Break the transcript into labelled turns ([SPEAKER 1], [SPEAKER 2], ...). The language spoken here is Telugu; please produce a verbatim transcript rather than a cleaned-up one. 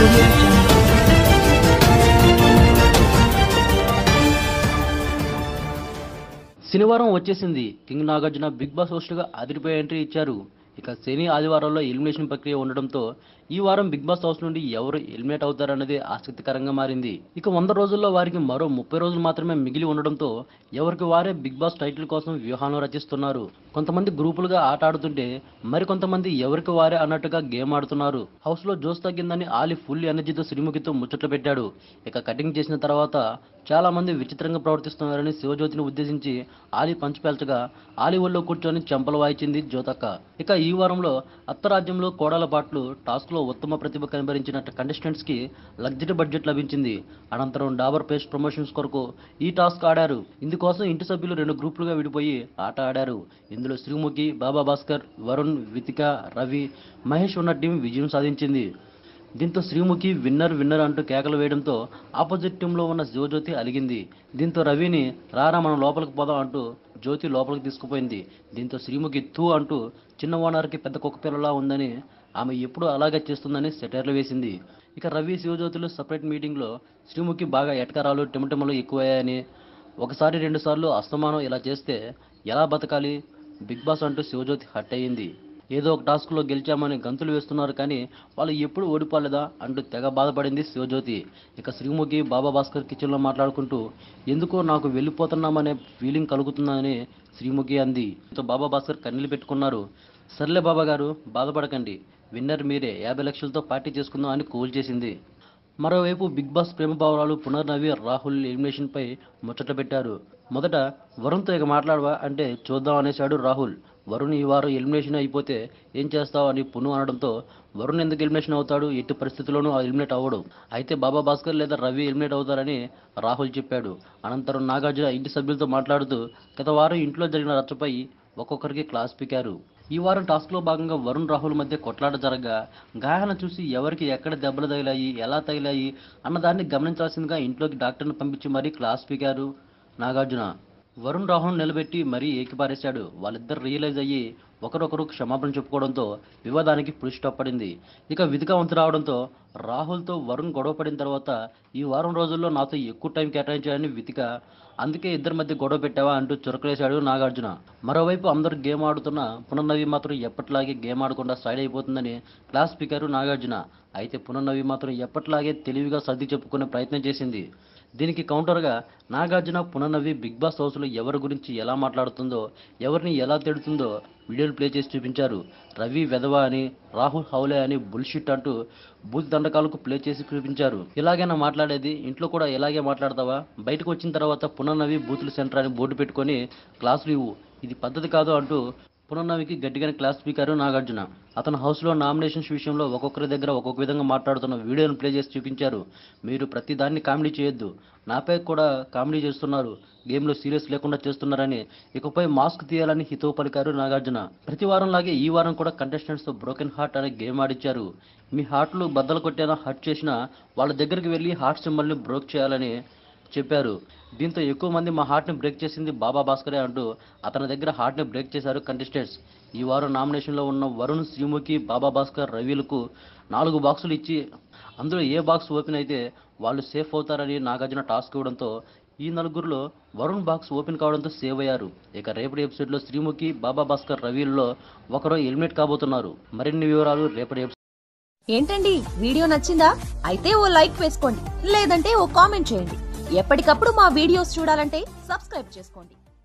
[SPEAKER 1] Audio Jungle.
[SPEAKER 2] శనివారం వచ్చేసింది. King Nagarjuna Big Boss host గా అదిరిపోయే ఎంట్రీ ఇచ్చారు. ఇక శని ఆదివారాల్లో ఎలిమినేషన్ ప్రక్రియ ఉండడంతో ఈ వారం బిగ్ బాస్ హౌస్ నుండి ఎవరు ఎలిమినేట్ అవుతారన్నది ఆసక్తికరంగా మారింది. ఇక వంద రోజుల్లో వారికి మరో ముప్పై రోజులు మాత్రమే మిగిలి ఉండడంతో ఎవరికి వారే బిగ్ బాస్ టైటిల్ కోసం వ్యూహాలను రచిస్తున్నారు. కొంతమంది గ్రూపులుగా ఆట ఆడుతుంటే మరికొంతమంది ఎవరికి వారే అన్నట్టుగా గేమ్ ఆడుతున్నారు. హౌస్ లో జోస్ తగ్గిందని ఆలి ఫుల్ ఎనర్జీతో శ్రీముఖితో ముచ్చట్లు పెట్టాడు. ఇక కటింగ్ చేసిన తర్వాత చాలా మంది విచిత్రంగా ప్రవర్తిస్తున్నారని శివజ్యోతిని ఉద్దేశించి ఆలి పంచు పేల్చగా ఆలి ఒళ్ళో కూర్చొని చెంపలు వాయించింది జ్యోతక్క. ఇక ఈ వారంలో అత్తరాజ్యంలో కోడల పాటలు టాస్క్ లో ఉత్తమ ప్రతిభ కనబరించిన కంటెస్టెంట్స్ కి లగ్జరీ బడ్జెట్ లభించింది. అనంతరం డాబర్ పేస్ట్ ప్రమోషన్స్ కొరకు ఈ టాస్క్ ఆడారు. ఇందుకోసం ఇంటి సభ్యులు రెండు గ్రూపులుగా విడిపోయి ఆట ఆడారు. ఇందులో శ్రీముఖి, బాబా భాస్కర్, వరుణ్, వితిక, రవి, మహేష్ ఉన్న టీం విజయం సాధించింది. దీంతో శ్రీముఖి విన్నర్ విన్నర్ అంటూ కేకలు వేయడంతో ఆపోజిట్ టీంలో ఉన్న శివజ్యోతి అలిగింది. దీంతో రవిని రారా మనం లోపలికి పోదాం అంటూ జ్యోతి లోపలికి తీసుకుపోయింది. దీంతో శ్రీముఖి తూ అంటూ చిన్న ఓనర్కి పెద్ద కుక్క పిల్లలా ఉందని, ఆమె ఎప్పుడూ అలాగే చేస్తుందని సెటైర్లు వేసింది. ఇక రవి శివజ్యోతులు సపరేట్ మీటింగ్లో శ్రీముఖి బాగా ఎటకరాలు టిమటములు ఎక్కువయ్యాయని, ఒకసారి రెండు సార్లు అస్తమానం ఇలా చేస్తే ఎలా బతకాలి బిగ్ బాస్ అంటూ శివజ్యోతి హట్ అయ్యింది. ఏదో ఒక టాస్క్లో గెలిచామని గంతులు వేస్తున్నారు కానీ వాళ్ళు ఎప్పుడు ఓడిపోలేదా అంటూ తెగ బాధపడింది శివజ్యోతి. ఇక శ్రీముఖి, బాబా భాస్కర్ కిచెన్లో మాట్లాడుకుంటూ ఎందుకో నాకు వెళ్ళిపోతున్నామనే ఫీలింగ్ కలుగుతుందని శ్రీముఖి అంది. బాబా భాస్కర్ కన్నీళ్ళు పెట్టుకున్నారు. సర్లే బాబా గారు బాధపడకండి, విన్నర్ మీరే, యాభై లక్షలతో పార్టీ చేసుకుందాం అని కూల్ చేసింది. మరోవైపు బిగ్ బాస్ ప్రేమ భావరాలు పునర్నవి, రాహుల్ ఎలిమినేషన్ పై ముచ్చట పెట్టారు. మొదట వరుణ్తో ఇక మాట్లాడవా అంటే చూద్దాం అనేశాడు రాహుల్. వరుణ్ ఈ వారం ఎలిమినేషన్ అయిపోతే ఏం చేస్తావు అని పును అనడంతో వరుణ్ ఎందుకు ఎలిమినేషన్ అవుతాడు, ఎట్టి పరిస్థితుల్లోనూ ఎలిమినేట్ అవ్వడు, అయితే బాబా భాస్కర్ లేదా రవి ఎలిమినేట్ అవుతారని రాహుల్ చెప్పాడు. అనంతరం నాగార్జున ఇంటి సభ్యులతో మాట్లాడుతూ గత వారం ఇంట్లో జరిగిన రచ్చపై ఒక్కొక్కరికి క్లాస్ పీకారు. ఈ వారం టాస్క్లో భాగంగా వరుణ్, రాహుల్ మధ్య కొట్లాట జరగగా గాయాలను చూసి ఎవరికి ఎక్కడ దెబ్బలు తగిలాయి, ఎలా తగిలాయి అన్నదాన్ని గమనించాల్సిందిగా ఇంట్లోకి డాక్టర్ని పంపించి మరీ క్లాస్ పీకారు నాగార్జున. వరుణ్, రాహుల్ నిలబెట్టి మరీ ఏకిపారేశాడు. వాళ్ళిద్దరు రియలైజ్ అయ్యి ఒకరొకరు క్షమాపణ చెప్పుకోవడంతో వివాదానికి పులి స్టాప్ పడింది. ఇక విధిగా వంతు రావడంతో రాహుల్తో వరుణ్ గొడవ పడిన తర్వాత ఈ వారం రోజుల్లో నాతో ఎక్కువ టైం కేటాయించాడని వితిక, అందుకే ఇద్దరి మధ్య గొడవ పెట్టావా అంటూ చురకలేశాడు నాగార్జున. మరోవైపు అందరూ గేమ్ ఆడుతున్న పునర్నవి మాత్రం ఎప్పటిలాగే గేమ్ ఆడకుండా సైడ్ అయిపోతుందని క్లాస్ స్పీకర్ నాగార్జున. అయితే పునర్నవి మాత్రం ఎప్పటిలాగే తెలివిగా సర్ది చెప్పుకునే ప్రయత్నం చేసింది. దీనికి కౌంటర్గా నాగార్జున పునర్నవి బిగ్ బాస్ హౌస్లో ఎవరి గురించి ఎలా మాట్లాడుతుందో, ఎవరిని ఎలా తిడుతుందో వీడియోలు ప్లే చేసి చూపించారు. రవి వెధవా అని, రాహుల్ హౌలే అని బుల్షిట్ అంటూ బూత్ దండకాలకు ప్లే చేసి చూపించారు. ఇలాగైనా మాట్లాడేది, ఇంట్లో కూడా ఇలాగే మాట్లాడతావా, బయటకు వచ్చిన తర్వాత పునర్నవి బూతులు సెంటర్ అని బోర్డు పెట్టుకొని క్లాసులు ఇవ్వు, ఇది పద్ధతి కాదు అంటూ పునర్నవికి గట్టిగానే క్లాస్ స్పీకర్ నాగార్జున. అతను హౌస్లో నామినేషన్స్ విషయంలో ఒక్కొక్కరి దగ్గర ఒక్కొక్క విధంగా మాట్లాడుతున్న వీడియోను ప్లే చేసి చూపించారు. మీరు ప్రతి దాన్ని కామెడీ చేయొద్దు, నాపై కూడా కామెడీ చేస్తున్నారు, గేమ్లో సీరియస్ లేకుండా చేస్తున్నారని ఇకపై మాస్క్ తీయాలని హితవు పలికారు నాగార్జున. ప్రతి వారం లాగే ఈ వారం కూడా కంటెస్టెంట్స్తో బ్రోకెన్ హార్ట్ అనే గేమ్ ఆడిచ్చారు. మీ హార్ట్లు బద్దలు కొట్టేనా హర్ట్ చేసినా వాళ్ళ దగ్గరికి వెళ్ళి హార్ట్ సింబల్ని బ్రోక్ చేయాలని చెప్పారు. దీంతో ఎక్కువ మంది మా హార్ట్ని బ్రేక్ చేసింది బాబా భాస్కరే అంటూ అతని దగ్గర హార్ట్ని బ్రేక్ చేశారు కంటెస్టెంట్స్. ఈ వారం నామినేషన్లో ఉన్న వరుణ్, శ్రీముఖి, బాబా భాస్కర్, రవిలకు నాలుగు బాక్సులు ఇచ్చి అందులో ఏ బాక్స్ ఓపెన్ అయితే వాళ్ళు సేఫ్ అవుతారని నాగార్జున టాస్క్ ఇవ్వడంతో ఈ నలుగురిలో వరుణ్ బాక్స్ ఓపెన్ కావడంతో సేవ్ అయ్యారు. ఇక రేపటి ఎపిసోడ్లో శ్రీముఖి, బాబా భాస్కర్, రవిల్లో ఒకరు ఎలిమినేట్ కాబోతున్నారు. మరిన్ని వివరాలు రేపటి ఎపిసోడ్.
[SPEAKER 3] ఏంటండి వీడియో నచ్చిందా? అయితే ఓ లైక్ వేసుకోండి, లేదంటే ఓ కామెంట్ చేయండి. ఎప్పటికప్పుడు మా వీడియోస్ చూడాలంటే సబ్స్క్రైబ్ చేసుకోండి.